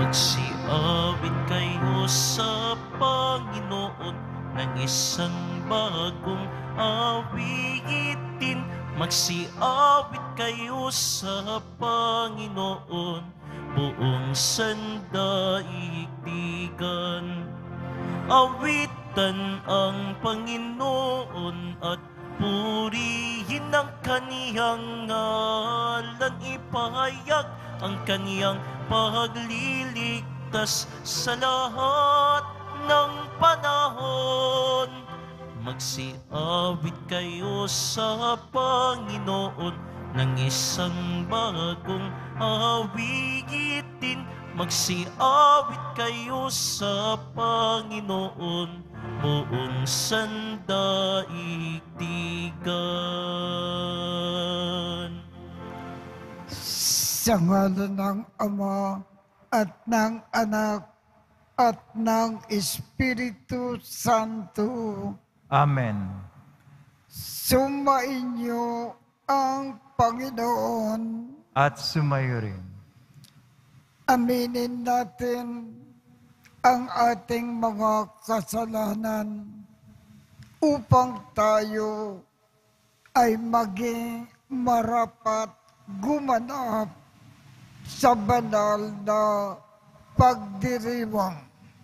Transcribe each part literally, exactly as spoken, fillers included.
Magsiawit kayo sa Panginoon ng isang bagong awitin. Magsiawit kayo sa Panginoon, buong sandaigdigan. Awitan ang Panginoon at purihin ang kaniyang ngalan. Ipahayag ang kaniyang pagliligtas sa lahat ng panahon. Magsiawit kayo sa Panginoon ng isang bagong awitin. Magsiawit kayo sa Panginoon, buong sandaigdigan. Sa ngalan ng Ama at ng Anak at ng Espiritu Santo. Amen. Sumainyo ang Panginoon. At sumayo rin. Aminin natin ang ating mga kasalanan upang tayo ay maging marapat gumanap sa banal na pagdiriwang.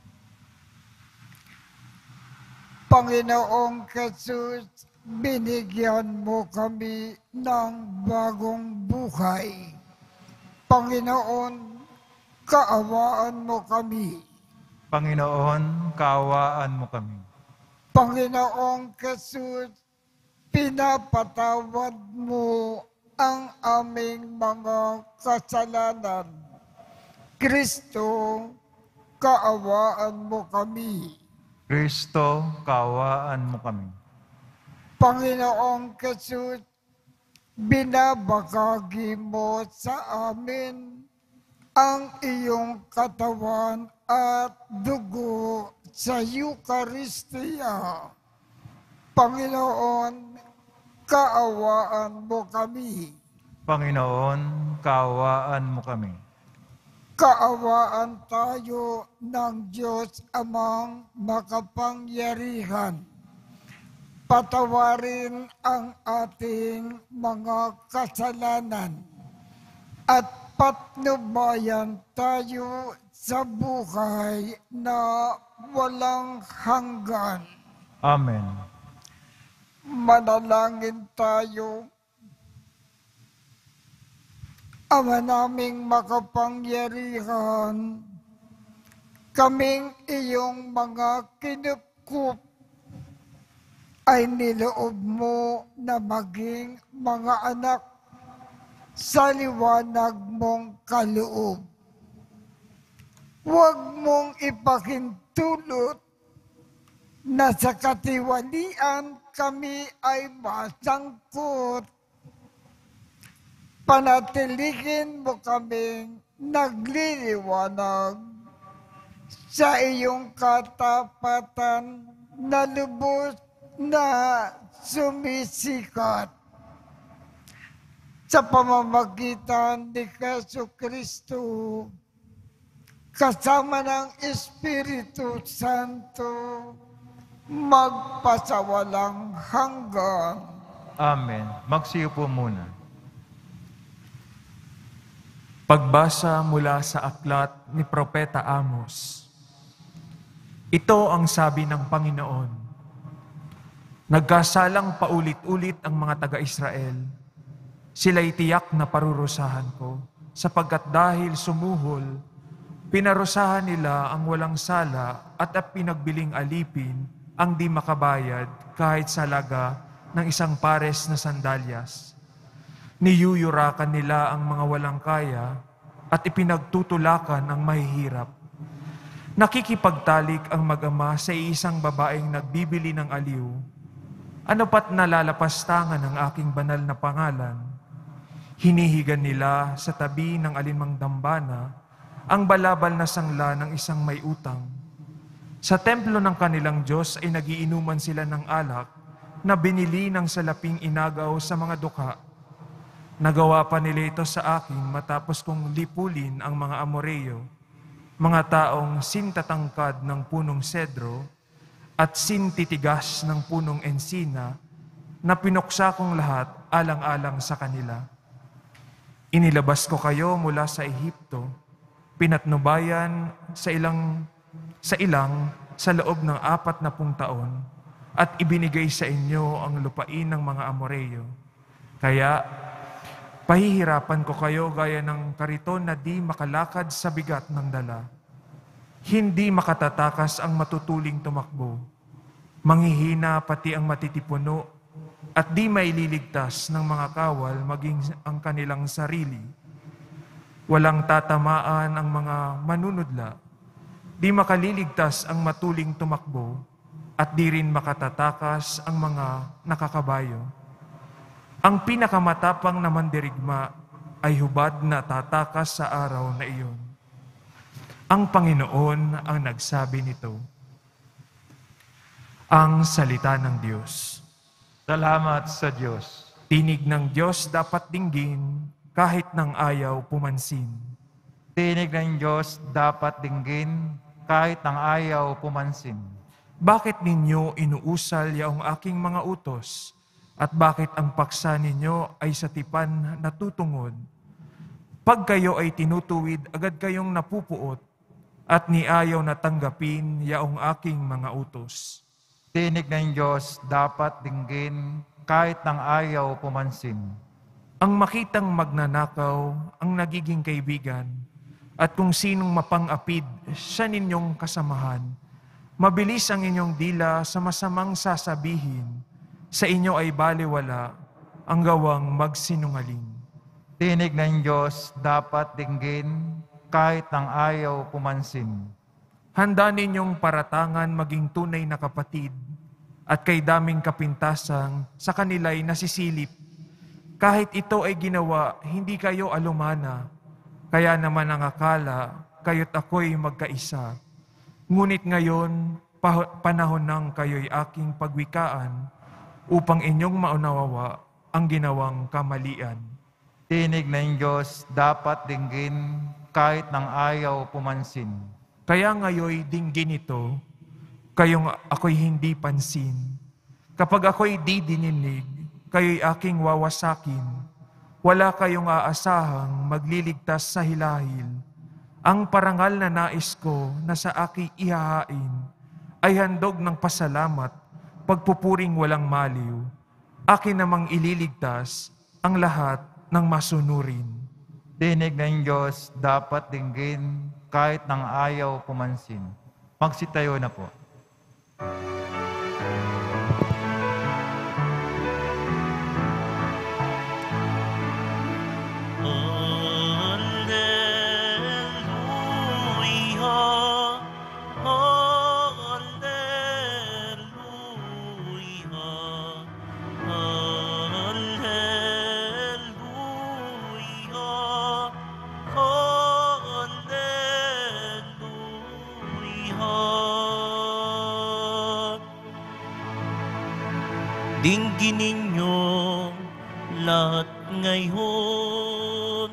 Panginoong Jesus, binigyan mo kami ng bagong buhay. Panginoon, kaawaan mo kami. Panginoon, kaawaan mo kami. Panginoong Jesus, pinapatawad mo ang aming mga kasalanan. Kristo, kaawaan mo kami. Kristo, kaawaan mo kami. Panginoong Jesus, binabagagi mo sa amin ang iyong katawan at dugo sa Eucharistia. Panginoon, kaawaan mo kami. Panginoon, kaawaan mo kami. Kaawaan tayo ng Diyos Amang makapangyarihan. Patawarin ang ating mga kasalanan at patnubayan tayo sa buhay na walang hanggan. Amen. Manalangin tayo. Ama naming makapangyarihan, kaming iyong mga kinupkup ay niloob mo na maging mga anak sa liwanag mong kaloob. Huwag mong ipakintulot na sa katiwalian kami ay masangkot. Panatilihin mo kaming nagliliwanag sa iyong katapatan na lubos na sumisikat. Sa pamamagitan ni Jesucristo, kasama ng Espiritu Santo, magpasawalang hanggan. Amen. Magsiyo po muna. Pagbasa mula sa aklat ni Propeta Amos. Ito ang sabi ng Panginoon. Nagkasalang paulit-ulit ang mga taga-Israel. Sila'y tiyak na parurusahan ko, sapagkat dahil sumuhol, pinarusahan nila ang walang sala at ang pinagbiling alipin ang di makabayad kahit sa laga ng isang pares na sandalyas. Niyuyurakan nila ang mga walang kaya at ipinagtutulakan ang mahihirap. Nakikipagtalik ang mag-ama sa isang babaeng nagbibili ng aliw. Ano pat nalalapastangan ng aking banal na pangalan? Hinihigan nila sa tabi ng alinmang dambana ang balabal na sangla ng isang may utang. Sa templo ng kanilang Diyos ay nagiinuman sila ng alak na binili ng salaping inagaw sa mga dukha. Nagawa pa nila ito sa akin matapos kong lipulin ang mga Amoreo. mga taong sintatangkad ng punong sedro at sintitigas ng punong ensina na pinuksa kong lahat alang-alang sa kanila. Inilabas ko kayo mula sa Ehipto, pinatnubayan sa ilang sa ilang sa loob ng apat na pung taon at ibinigay sa inyo ang lupain ng mga Amoreo. Kaya pahihirapan ko kayo gaya ng kariton na di makalakad sa bigat ng dala. Hindi makatatakas ang matutuling tumakbo. Manghihina pati ang matitipuno at di maililigtas ng mga kawal maging ang kanilang sarili. Walang tatamaan ang mga manunudla. Di makaliligtas ang matuling tumakbo at di rin makatatakas ang mga nakakabayo. Ang pinakamatapang na mandirigma ay hubad na tatakas sa araw na iyon. Ang Panginoon ang nagsabi nito. Ang salita ng Diyos. Salamat sa Diyos. Tinig ng Diyos dapat dinggin kahit ng ayaw pumansin. Tinig ng Diyos dapat dinggin kahit ng ayaw pumansin. Bakit ninyo inuusal yaong aking mga utos? At bakit ang paksa ninyo ay sa tipan natutungod? Pag kayo ay tinutuwid, agad kayong napupuot at niayaw na tanggapin yaong aking mga utos. Tinig ng Diyos dapat dinggin kahit ng ayaw pumansin. Ang makitang magnanakaw ang nagiging kaibigan at kung sinong mapang-apid siya ninyong kasamahan. Mabilis ang inyong dila sa masamang sasabihin. Sa inyo ay baliwala ang gawang magsinungaling. Tinig ng Diyos dapat dinggin kahit ng ayaw pumansin. Handa ninyong paratangan maging tunay na kapatid at kay daming kapintasang sa kanila'y nasisilip. Kahit ito ay ginawa, hindi kayo alumana. Kaya naman ang akala, kayo't ako'y magkaisa. Ngunit ngayon, pa- panahon ng kayo'y aking pagwikaan upang inyong maunawawa ang ginawang kamalian. Tinig ng Diyos dapat dinggin kahit ng ayaw pumansin. Kaya ngayoy dinggin ito, kayong ako'y hindi pansin. Kapag ako'y di dininig, kayo'y aking wawasakin. Wala kayong aasahang magliligtas sa hilahil. Ang parangal na nais ko na sa aking ihahain ay handog ng pasalamat, pagpupuring walang maliw. Akin namang ililigtas ang lahat ng masunurin. Tinig ng Diyos dapat dinggin kahit ng ayaw pumansin. Magsitayo na po. Dinggin ninyo lahat ngayon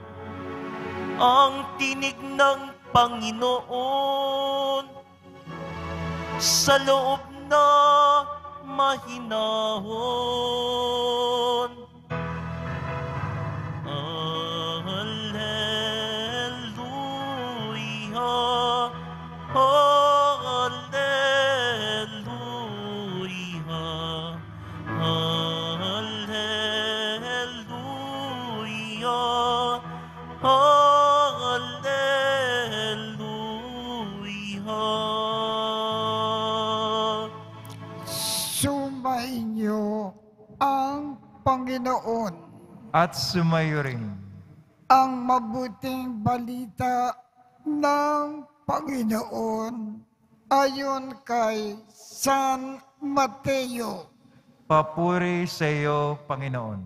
ang tinig ng Panginoon sa loob na mahinahon. Hallelujah, hallelujah. Hallelujah, hallelujah. Sumainyo ang Panginoon. At sumayo rin. Ang mabuting balita ng Panginoon ayon kay San Mateo. Papuri sa iyo, Panginoon.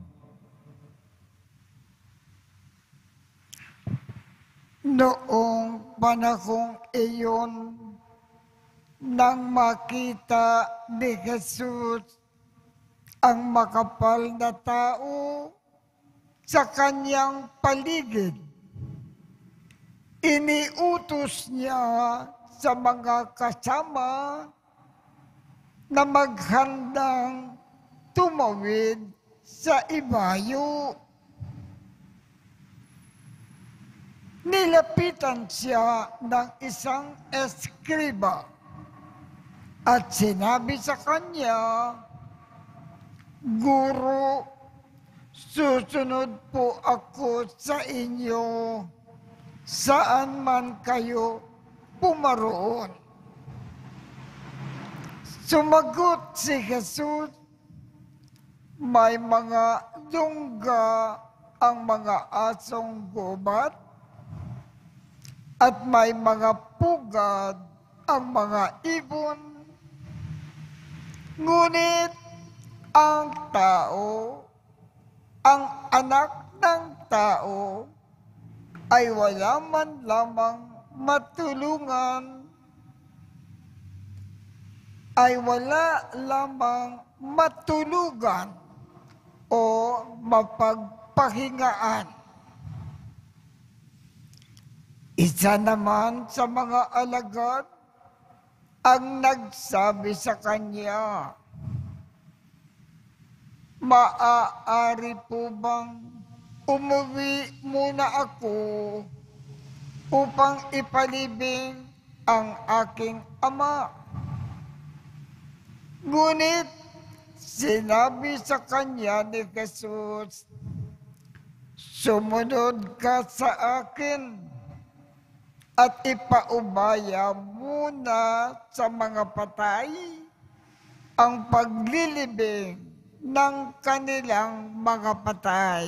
Noong panahong iyon, nang makita ni Jesus ang makapal na tao sa kanyang paligid, iniutos niya sa mga kasama na maghandang tumawid sa ibayo. Nilapitan siya ng isang eskriba at sinabi sa kanya, Guro, susunod po ako sa inyo saan man kayo pumaroon. Sumagot si Jesus, may mga lungga ang mga asong gubat at may mga pugad ang mga ibon. Ngunit ang tao, ang anak ng tao, ay wala man lamang matulungan, ay wala lamang matulugan o mapagpahingaan. Isa naman sa mga alagad ang nagsabi sa kanya, maaari po bang umuwi muna ako upang ipalibing ang aking ama? Ngunit sinabi sa kanya ni Jesus, sumunod ka sa akin at ipaubaya muna sa mga patay ang paglilibing ng kanilang mga patay.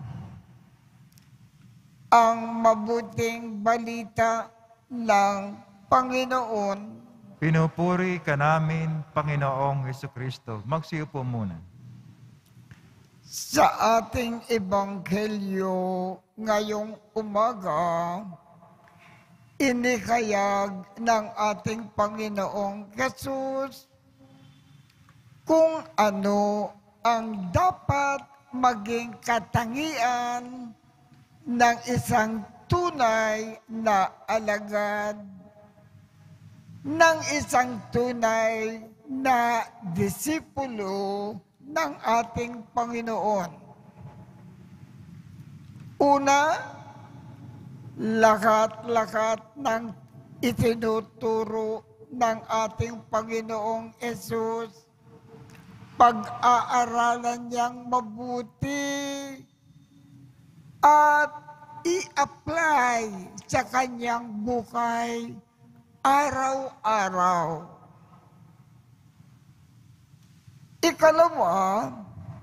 Ang mabuting balita ng Panginoon. Pinupuri ka namin, Panginoong Hesukristo. Magsiupo muna. Sa ating ebanghelyo ngayong umaga, inikayag ng ating Panginoong Jesus kung ano ang dapat maging katangian ng isang tunay na alagad, ng isang tunay na disipulo ng ating Panginoon. Una, lahat-lahat ng itinuturo ng ating Panginoong Jesus, pag-aaralan niyang mabuti at i-apply sa kanyang buhay araw-araw. Ikalawa,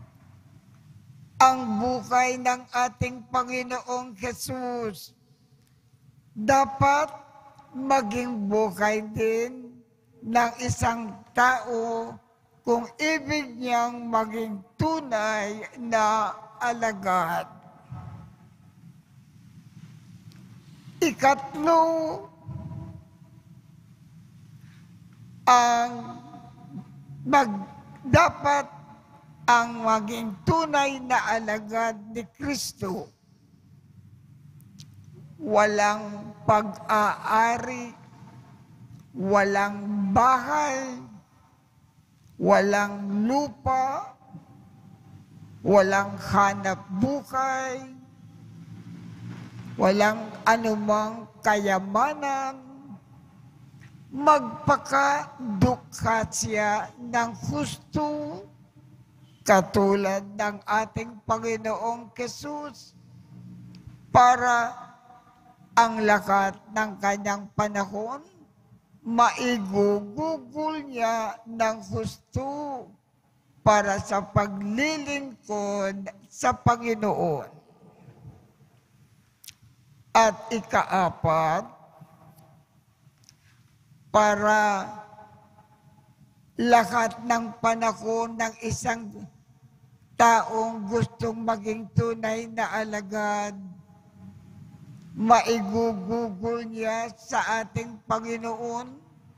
ang buhay ng ating Panginoong Jesus dapat maging buhay din ng isang tao kung ibig niyang maging tunay na alagad. Ikatlo, ang mag, dapat ang maging tunay na alagad ni Kristo. Walang pag-aari, walang bahay, walang lupa, walang hanap buhay, walang anumang kayamanan, magpakadukha siya ng husto katulad ng ating Panginoong Jesus para ang lakat ng kanyang panahon maigugugol niya ng husto para sa paglilingkod sa Panginoon. At ikaapat, para lahat ng panahon ng isang taong gustong maging tunay na alagad, maigugugol niya sa ating Panginoon,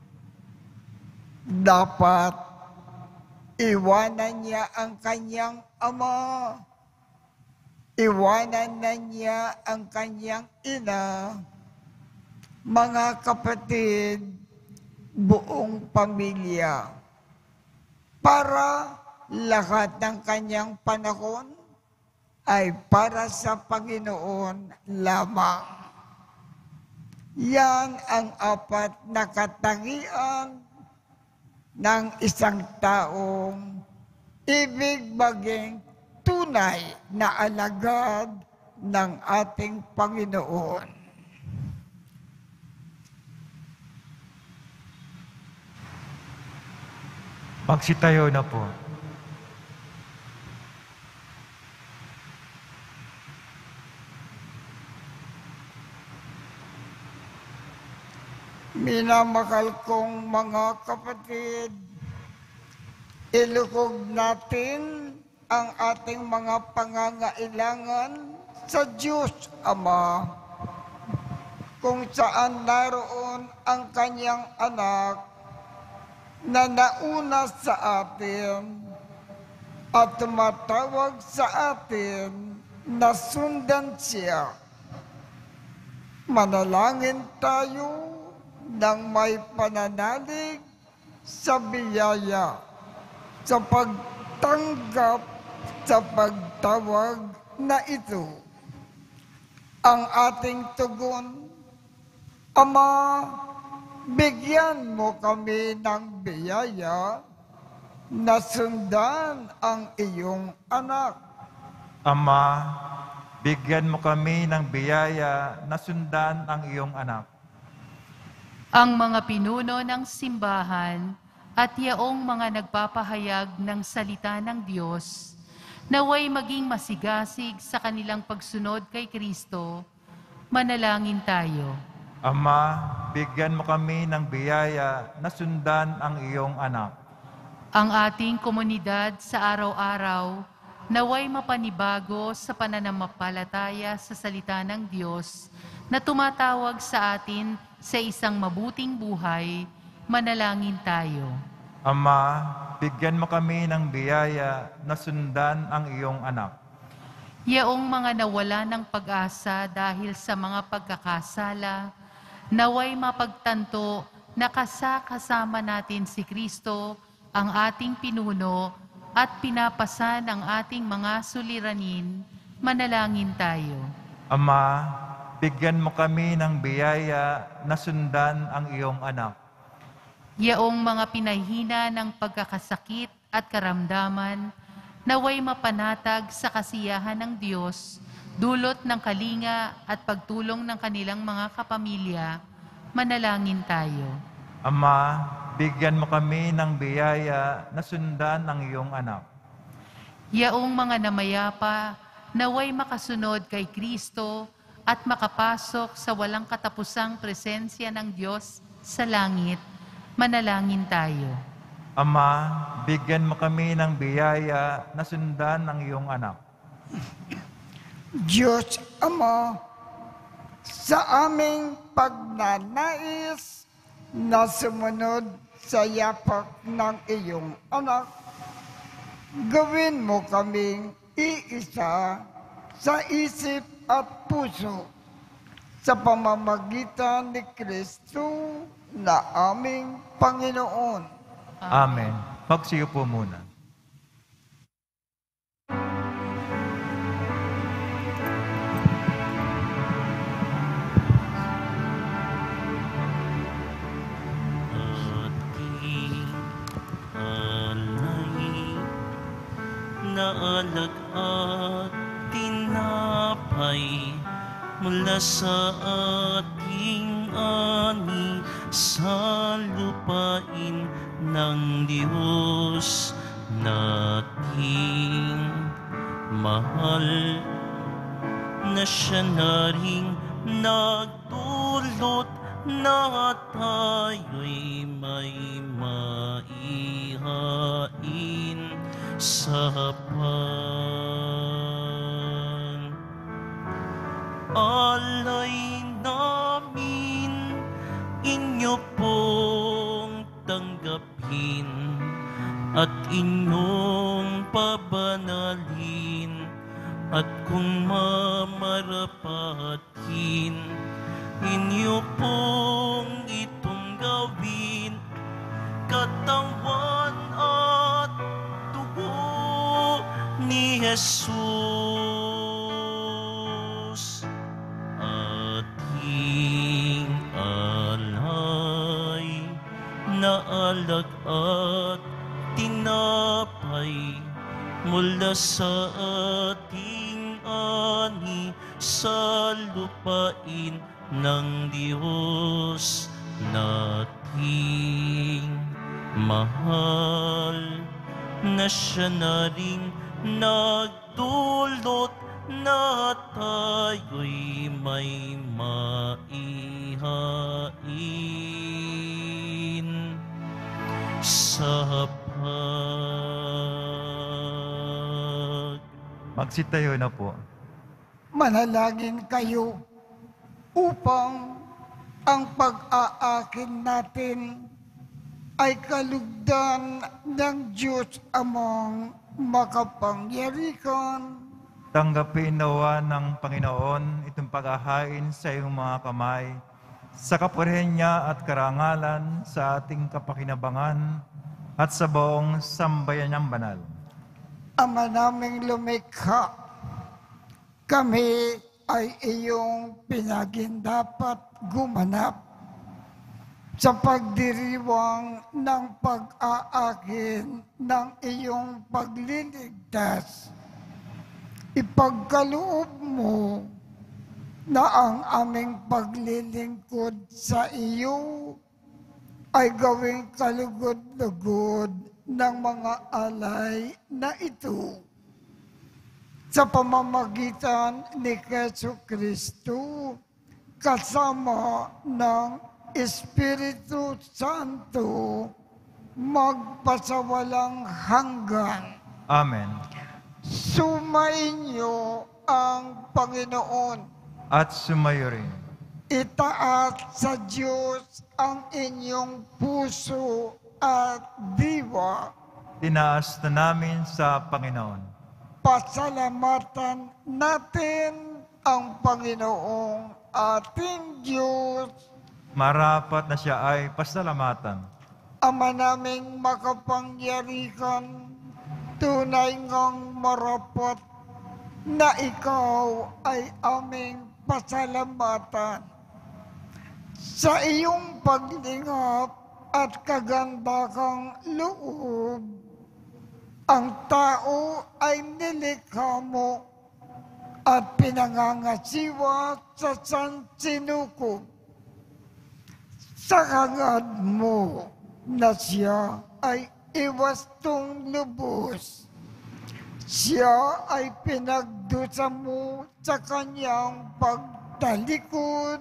dapat iwanan niya ang kanyang ama, iwanan na niya ang kanyang ina, mga kapatid, buong pamilya, para lahat ng kanyang panahon ay para sa Panginoon lamang. Yan ang apat na katangian ng isang taong ibig maging tunay na alagad ng ating Panginoon. Magsitayo na po. Minamahal kong mga kapatid, ilukog natin ang ating mga pangangailangan sa Diyos Ama, kung saan naroon ang kanyang anak na nauna sa atin at tumatawag sa atin na sundan siya. Manalangin tayo nang may pananalig sa biyaya, sa pagtanggap sa pagtawag na ito. Ang ating tugon, Ama, bigyan mo kami ng biyaya na sundan ang iyong anak. Ama, bigyan mo kami ng biyaya na sundan ang iyong anak. Ang mga pinuno ng simbahan at yaong mga nagpapahayag ng salita ng Diyos, naway maging masigasig sa kanilang pagsunod kay Kristo, manalangin tayo. Ama, bigyan mo kami ng biyaya na sundan ang iyong anak. Ang ating komunidad sa araw-araw, naway mapanibago sa pananampalataya sa salita ng Diyos na tumatawag sa atin sa isang mabuting buhay, manalangin tayo. Ama, bigyan mo kami ng biyaya na sundan ang iyong anak. Yaong mga nawala ng pag-asa dahil sa mga pagkakasala, naway mapagtanto na kasakasama natin si Kristo, ang ating pinuno, at pinapasan ang ating mga suliranin, manalangin tayo. Ama, bigyan mo kami ng biyaya na sundan ang iyong anak. Yaong mga pinahina ng pagkakasakit at karamdaman, naway mapanatag sa kasiyahan ng Diyos, dulot ng kalinga at pagtulong ng kanilang mga kapamilya, manalangin tayo. Ama, bigyan mo kami ng biyaya na sundan ang iyong anak. Yaong mga namayapa, naway makasunod kay Kristo at makapasok sa walang katapusang presensya ng Diyos sa langit, manalangin tayo. Ama, bigyan mo kami ng biyaya na sundan ang iyong anak. Diyos Ama, sa aming pagnanais na sumunod sa yapak ng iyong anak, gawin mo kaming iisa sa isip at puso sa pamamagitan ni Kristo na aming Panginoon. Amen. Magsiyo po muna. ating alay na alag at tinapay mula sa ating ani sa lupain ng Diyos nating mahal, na siya na ring nagdulot na tayo'y may maihain sa hapag. Alay namin inyo pong tanggapin at inyong pabanalin, at kung mamarapatin inyo po Jesus, ating alay na alak at tinapay mula sa ating ani sa lupain ng Diyos nating mahal, na siya na rin nagdulot na tayo'y may maihain sa pag. Magsitayo na po. Manalangin kayo upang ang pag-aakin natin ay kalugdan ng Diyos amang makapangyarihan. Tanggapin nawa ng Panginoon itong pag-ahain sa iyong mga kamay, sa kapurihan niya at karangalan sa ating kapakinabangan at sa buong sambayan niyang banal. Ama naming lumikha, kami ay iyong pinagindapat gumanap sa pagdiriwang ng pag-aakin ng iyong pagliligtas. Ipagkaloob mo na ang aming paglilingkod sa iyo ay gawing kalugod-lugod ng mga alay na ito. Sa pamamagitan ni Jesu Kristo, kasama ng Espiritu Santo, magpasawalang hanggan. Amen. Sumainyo ang Panginoon. At sumayo rin. Itaas sa Diyos ang inyong puso at diwa. Tinaas na namin sa Panginoon. Pasalamatan natin ang Panginoong ating Diyos. Marapat na siya ay pasalamatan. Ama naming makapangyarihan, tunay ngang marapat na ikaw ay aming pasalamatan. Sa iyong paglingap at kagandakang loob, ang tao ay nilikha mo at pinangangasiwa sa sansinukob. Sa hangad mo na siya ay iwastong lubos. Siya ay pinagdusa mo sa kanyang pagtalikod.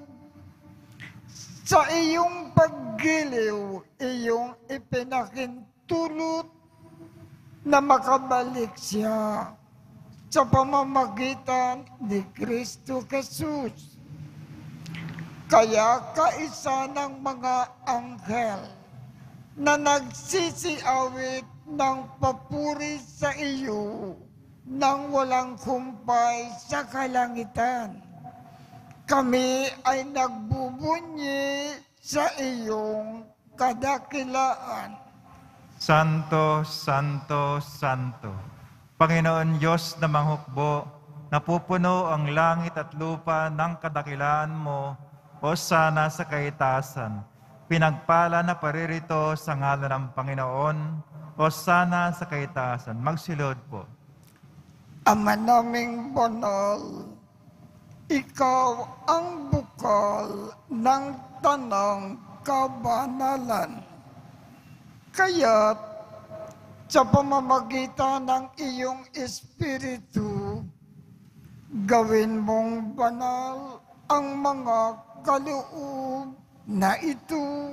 Sa iyong paggiliw, iyong ipinakintulot na makabalik siya sa pamamagitan ni Kristo Jesus. Kaya kaisa ng mga anghel na nagsisiawit ng papuri sa iyo nang walang kumpay sa kalangitan, kami ay nagbubunyi sa iyong kadakilaan. Santo, Santo, Santo, Panginoon Diyos na manghukbo, napupuno ang langit at lupa ng kadakilaan mo, o sana sa kaitasan. Pinagpala na paririto sa ngalan ng Panginoon, o sana sa kaitasan. Magsilod po. Ama naming banal, ikaw ang bukal ng tanang kabanalan. Kaya't sa pamamagitan ng iyong Espiritu, gawin mong banal ang mga kaloob na ito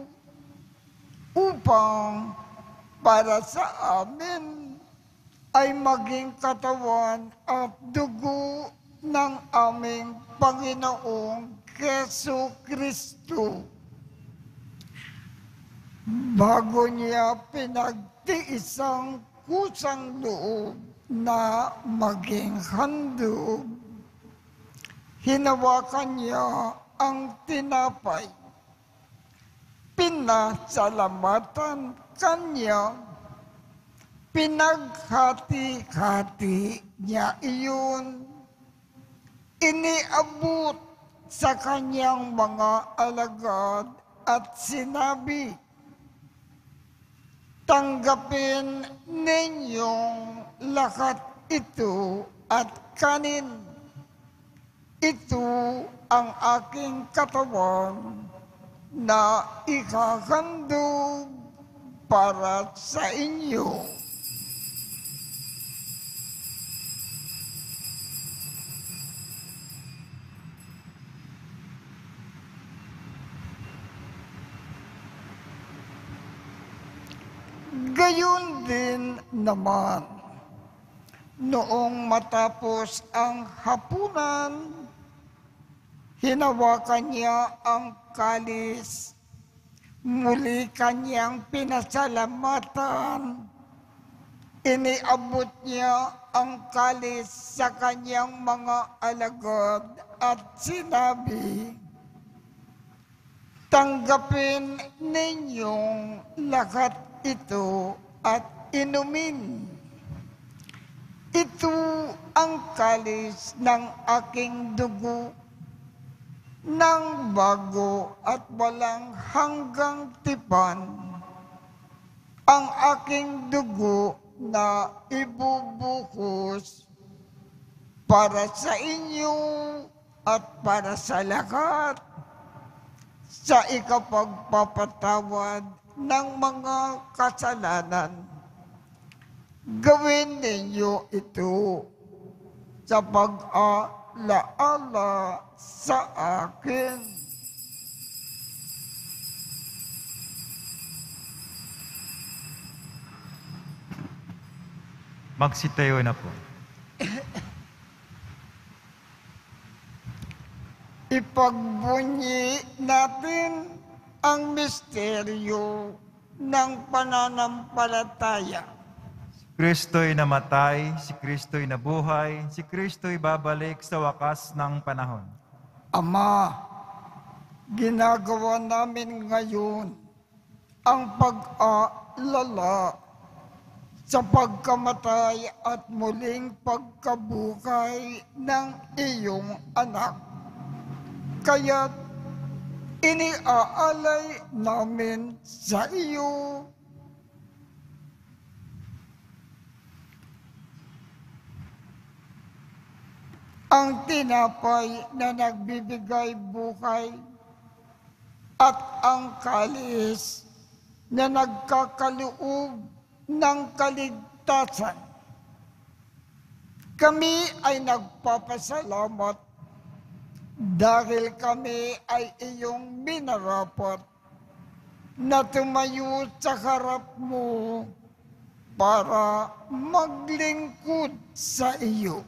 upang para sa amin ay maging katawan at dugo ng aming Panginoong Jesu Kristo. Bago niya pinagtiisang kusang loob na maging handog, hinawakan niya ang tinapay. Pinasalamatan kanya, Pinaghati-hati niya iyon. Iniabot sa kanyang mga alagad at sinabi, tanggapin ninyong lahat ito at kanin. Ito ang aking katawan na ikahandog para sa inyo. Gayon din naman, noong matapos ang hapunan, hinawakan niya ang kalis, muli kanyang pinasalamatan, iniabot niya ang kalis sa kanyang mga alagad at sinabi, tanggapin ninyong lahat ito at inumin. Ito ang kalis ng aking dugo, ng bago at walang hanggang tipan, ang aking dugo na ibubuhos para sa inyo at para sa lahat sa ikapagpapatawad ng mga kasalanan. Gawin ninyo ito sa pag-alaala sa akin. Magsitayo na po. Ipagbunyi natin ang misteryo ng pananampalataya. Si Kristo'y namatay, si Kristo'y nabuhay, si Kristo'y babalik sa wakas ng panahon. Ama, ginagawa namin ngayon ang pag-aalala sa pagkamatay at muling pagkabuhay ng iyong anak. Kaya't iniaalay namin sa iyo ang tinapay na nagbibigay buhay at ang kalis na nagkakaloob ng kaligtasan. Kami ay nagpapasalamat dahil kami ay iyong minarapat na tumayo sa harap mo para maglingkod sa iyo.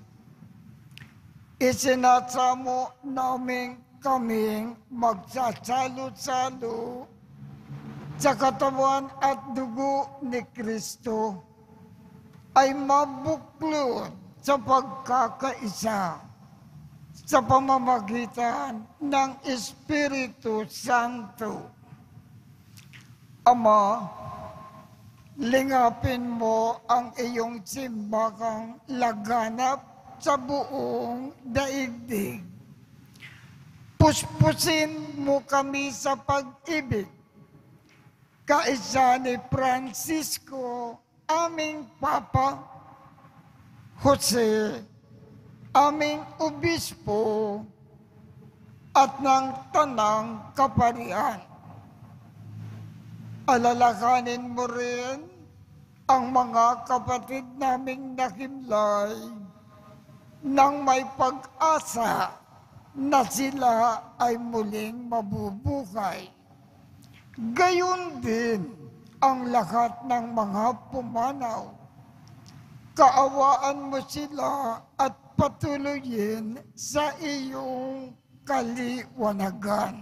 Isinasamo namin kaming magsasalo-salo sa katawan at dugo ni Kristo ay mabuklod sa pagkakaisa sa pamamagitan ng Espiritu Santo. Ama, lingapin mo ang iyong simbahang laganap sa buong daigdig. Puspusin mo kami sa pag-ibig, kaisa ni Francisco, aming Papa, Jose, aming obispo, at ng tanang kaparian. Alalahanin mo rin ang mga kapatid naming nakimlay nang may pag-asa na sila ay muling mabubuhay. Gayon din ang lahat ng mga pumanaw. Kaawaan mo sila at patuloyin sa iyong kaliwanagan.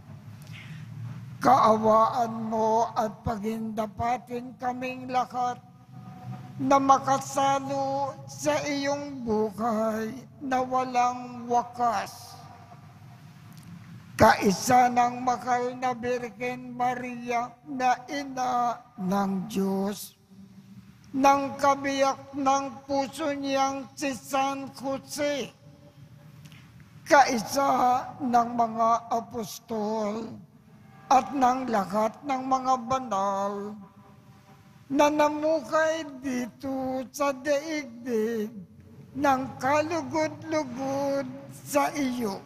Kaawaan mo at pagindapatin kaming lahat na makasalo sa iyong buhay na walang wakas. Kaisa ng mahal na Birhen Maria na ina ng Diyos, ng kabiyak ng puso niyang si San Jose, kaisa ng mga apostol at ng lahat ng mga banal na namukay dito sa daigdig ng kalugod-lugod sa iyo.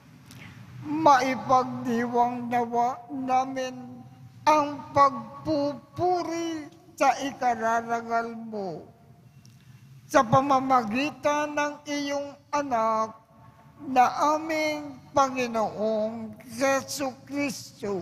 Maipagdiwang nawa namin ang pagpupuri sa ikararangal mo sa pamamagitan ng iyong anak na aming Panginoong Jesucristo.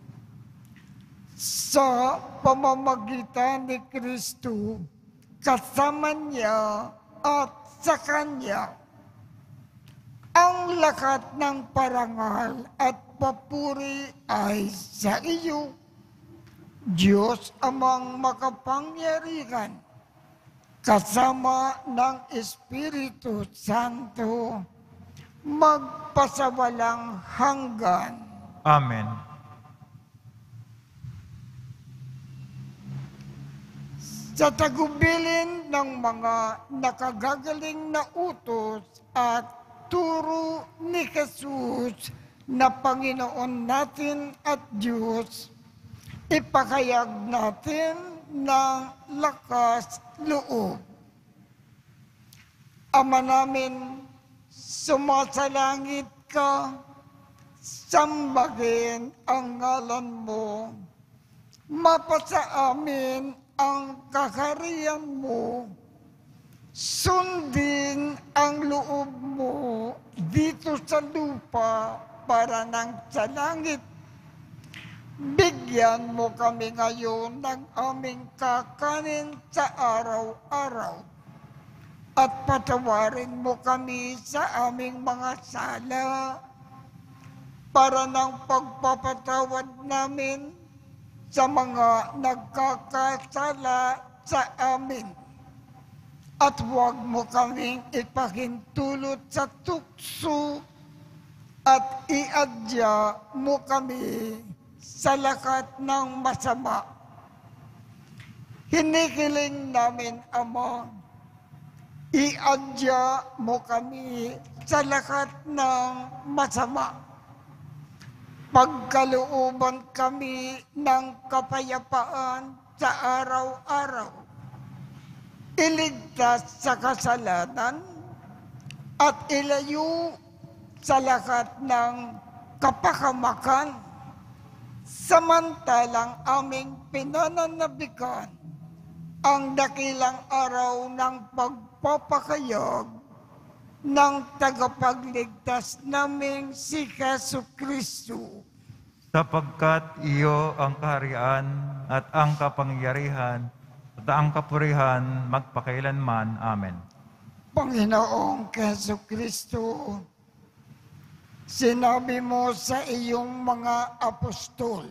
Sa pamamagitan ni Kristo, kasama niya at sa Kanya, ang lahat ng parangal at papuri ay sa iyo, Diyos amang makapangyarihan, kasama ng Espiritu Santo, magpasawalang hanggan. Amen. Sa tagubilin ng mga nakagagaling na utos at turo ni Jesus na Panginoon natin at Diyos, ipakayag natin ng lakas loob. Ama namin, sumasalangit ka, sambahin ang ngalan mo, mapasa amin ang kaharian mo, sundin ang loob mo dito sa lupa para nang sa langit. Bigyan mo kami ngayon ng aming kakanin sa araw-araw at patawarin mo kami sa aming mga sala para ng pagpapatawad namin sa mga nagkakasala sa amin. At huwag mo kaming ipahintulot sa tukso at iadya mo kami sa lakat ng masama. Hinihiling namin, Ama, iadya mo kami sa lakat ng masama. Pagkalooban kami ng kapayapaan sa araw-araw. Iligtas sa kasalanan at ilayo sa lahat ng kapahamakan, samantalang aming pinananabikan ang dakilang araw ng pagpapakayag ng tagapagligtas naming si Jesucristo. Sapagkat iyo ang kaharian at ang kapangyarihan at ang kapurihan magpakailanman. Amen. Panginoong Jesucristo, sinabi mo sa iyong mga apostol,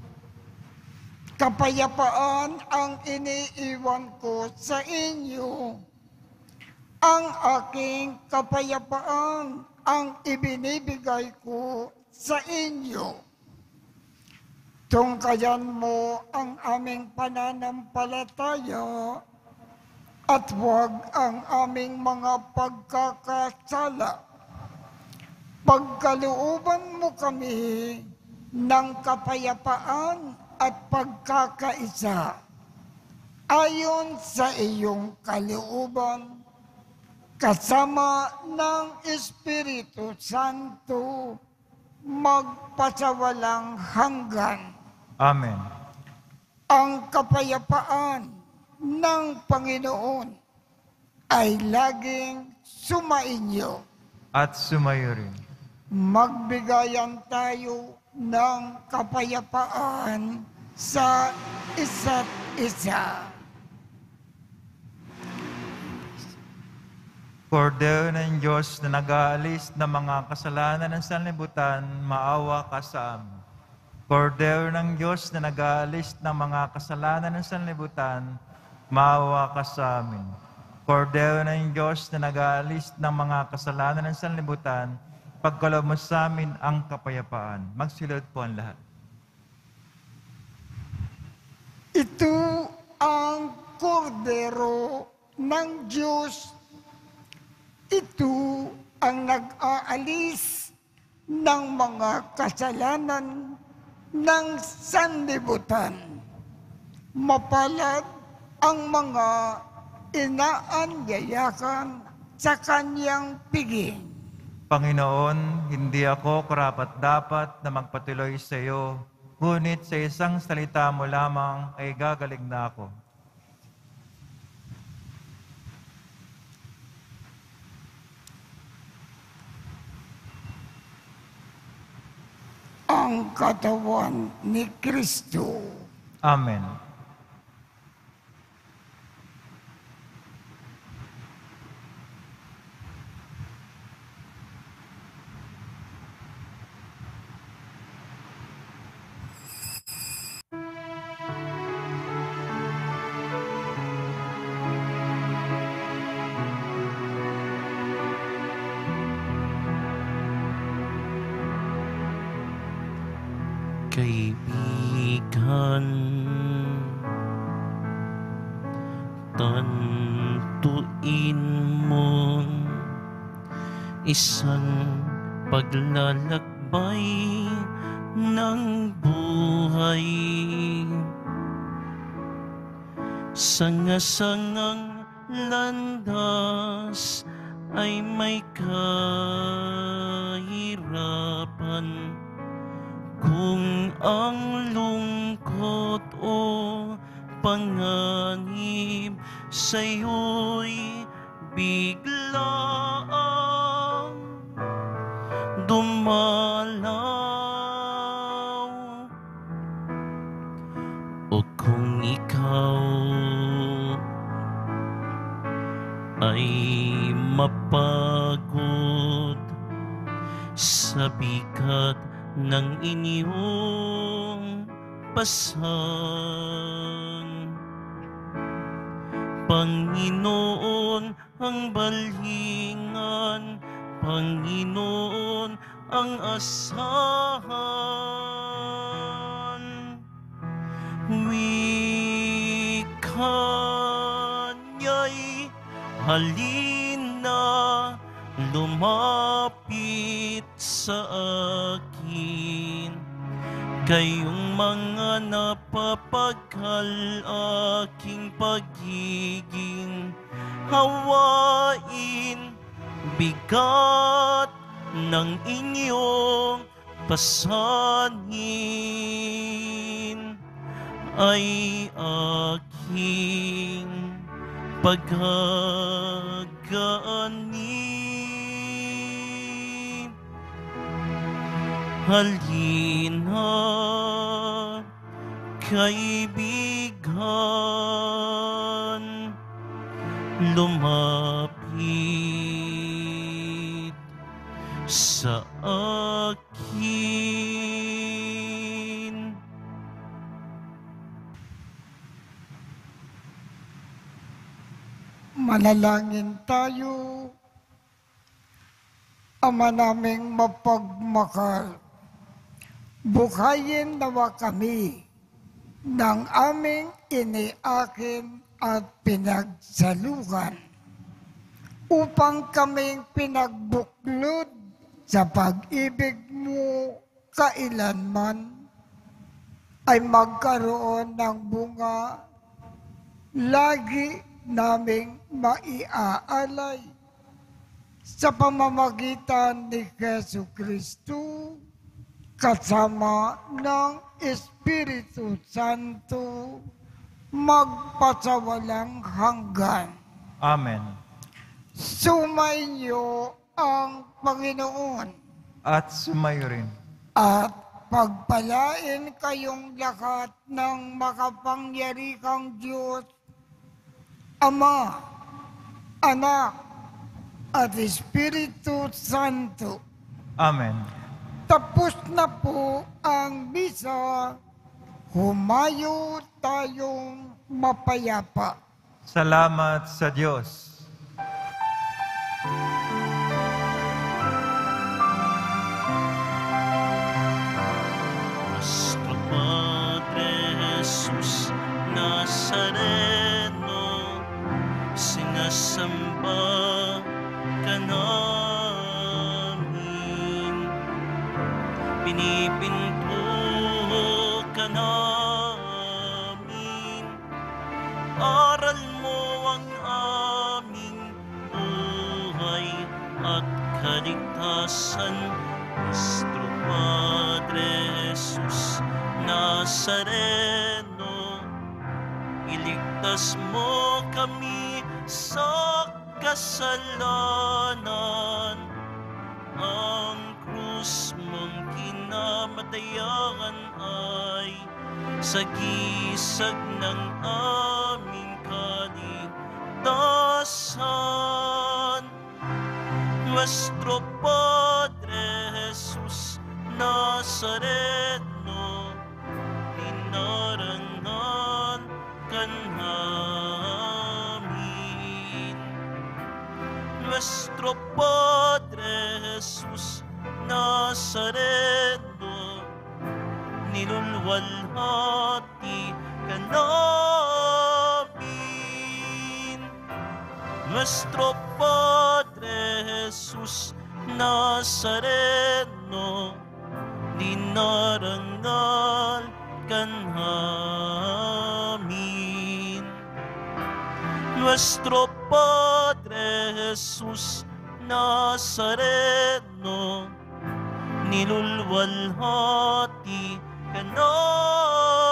kapayapaan ang iniiwan ko sa inyo, ang aking kapayapaan ang ibinibigay ko sa inyo. Tungkayan mo ang aming pananampalataya at huwag ang aming mga pagkakasala. Pagkalooban mo kami ng kapayapaan at pagkakaisa ayon sa iyong kalooban, kasama ng Espiritu Santo, magpasawalang hanggan. Amen. Ang kapayapaan ng Panginoon ay laging sumainyo. At sumayo rin. Magbigayan tayo ng kapayapaan sa isa't isa. Kordero ng Diyos na nag-aalis ng mga kasalanan ng sanlibutan, maawa ka sa amin. Kordero ng Diyos na nag-aalis ng mga kasalanan ng sanlibutan, maawa ka sa amin. Kordero ng Diyos na nag-aalis ng mga kasalanan ng sanlibutan, pagkaloob mo sa amin ang kapayapaan. Magsilod po ang lahat. Ito ang kordero ng Diyos. Ito ang nag-aalis ng mga kasalanan ng sanlibutan. Mapalad ang mga inaanyayakan sa kanyang piging. Panginoon, hindi ako karapat-dapat na magpatuloy sa iyo, ngunit sa isang salita mo lamang ay gagaling na ako. Ang katawan ni Kristo. Amen. Kaibigan, tantuin mo isang paglalakbay ng buhay. Sanga-sangang landas ay may kahirapan. Kung ang lungkot o panganib sa'yo'y biglaang dumalaw, o kung ikaw ay mapagod sa bigat ng inyong pasan, Panginoon ang balhingan, Panginoon ang asahan. Wika niya'y halina, lumapit sa akin. Kayong mga napapagkal aking pagiging hawain, bigat ng inyong pasanin ay aking paggagaanin. Halina, kaibigan, lumapit sa akin. Manalangin tayo. Ama naming mapagmahal, buhayin nawa kami ng aming iniakin at pinagsaluhan upang kaming pinagbuklod sa pag-ibig mo kailanman ay magkaroon ng bunga lagi naming maiaalay sa pamamagitan ni Jesu Kristo kasama ng Espiritu Santo magpasawalang hanggan. Amen. Sumainyo ang Panginoon At sumayo rin. at pagpalain kayong lahat ng makapangyarihang Diyos, Ama, Anak, at Espiritu Santo. Amen. Tapos na po ang misa, humayo tayong mapayapa. Salamat sa Diyos. Nuestro Padre Jesús Nazareno, pinto ka namin. Aral mo ang aming buhay at kaligtasan. Nuestro Padre Jesus Nazareno, iligtas mo kami sa kasalanan. Ang krus mong kinamatayan ay sagisag ng aming kaligtasan. Nuestro Padre Jesus Nazareno, dinarangan ka namin. Nuestro Padre Jesus Nazareno, nilulwalhati ka namin. Nuestro Padre Jesus Nazareno, dinarangal ka namin. Nuestro Padre Jesus Nazareno, nilulwalhati ka namin.